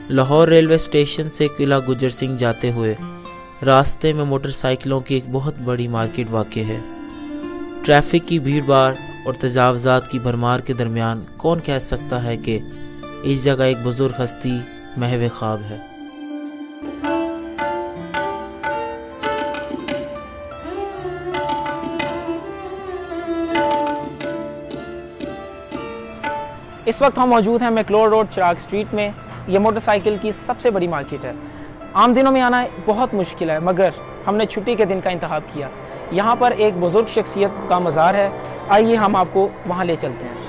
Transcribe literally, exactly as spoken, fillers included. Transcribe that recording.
Lahore railway station से किला गुजर सिंह जाते हुए रास्ते में मोटरसाइकिलों की एक बहुत बड़ी मार्केट वाक़ है। ट्रैफिक की भीड़ भाड़ और तजावज़ात की भरमार के दरमियान कौन कह सकता है कि इस जगह एक बुज़ुर्ग हस्ती महव ख्वाब है। इस वक्त हम मौजूद हैं मैक्लोर रोड चिराग स्ट्रीट में। ये मोटरसाइकिल की सबसे बड़ी मार्केट है। आम दिनों में आना बहुत मुश्किल है, मगर हमने छुट्टी के दिन का इंतखाब किया। यहाँ पर एक बुज़ुर्ग शख्सियत का मज़ार है, आइए हम आपको वहाँ ले चलते हैं।